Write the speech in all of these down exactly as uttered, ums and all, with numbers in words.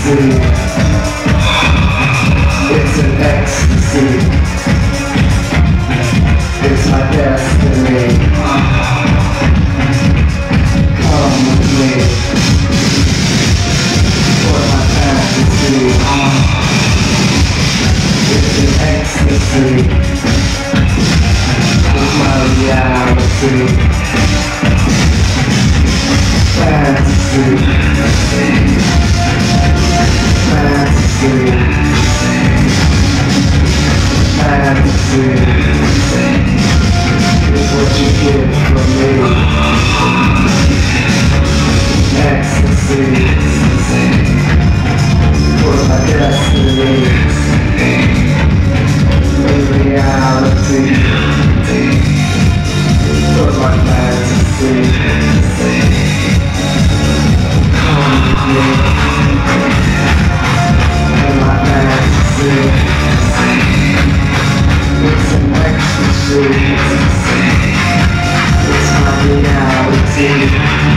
ecstasy. It's an ecstasy. It's my destiny. Come with me for my fantasy. It's an ecstasy. It's my reality. Fantasy. Fantasy. Fantasy. It's what you get from me. Ecstasy. For my destiny. In reality. For my fantasy. It's an ecstasy. It's my reality.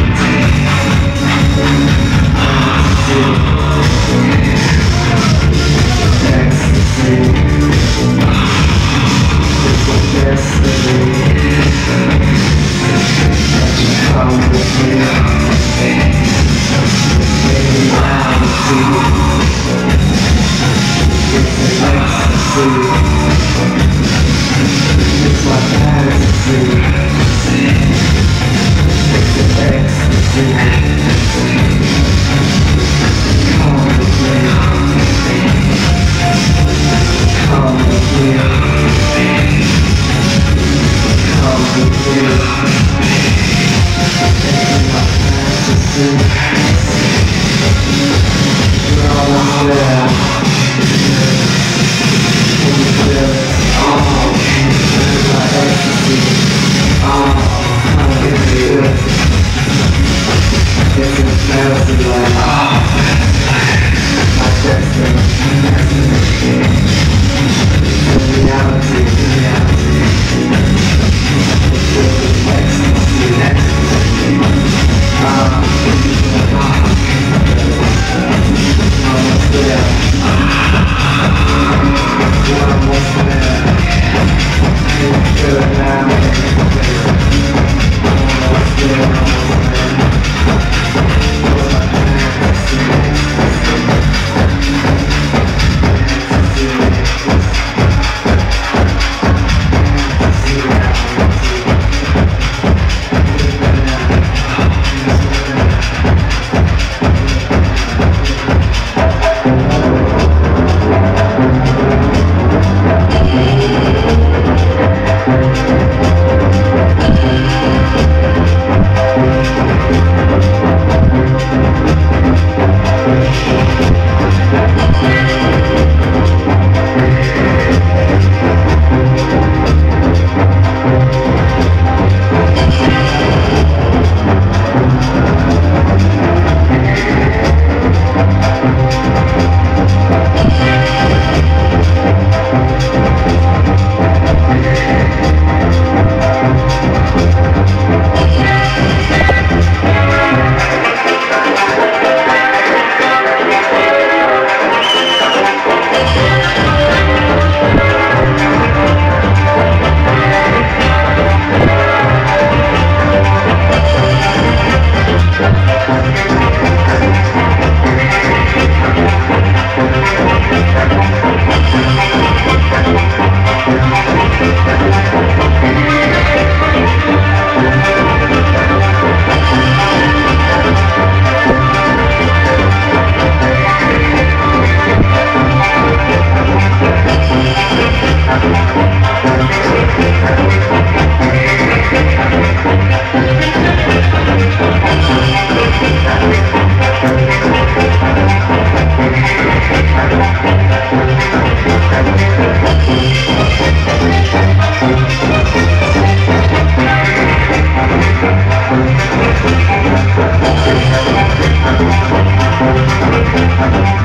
Ecstasy. It's a destiny. That you come with me. Reality. It's an ecstasy. It's my fantasy. It's an ecstasy. Come with me. Come with me. Come with me. It's my fantasy. You're almost there. Can you feel it? Oh, it's my ecstasy. Oh, come get me. It's a fantasy land. Oh, my destiny. In reality, in reality. It's ecstasy, ecstasy. Ah, ah. Almost there. We're almost there. Can you feel it now? Almost there, almost there. What's my fantasy? We'll be right back.